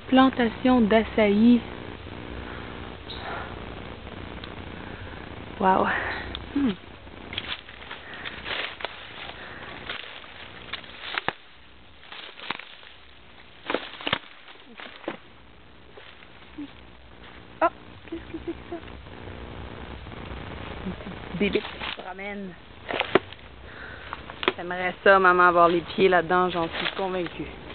plantation d'açaï. Wow. Oh, qu'est-ce que c'est que ça? Une petite bébête qui se promène. J'aimerais ça, maman, avoir les pieds là-dedans, j'en suis convaincue.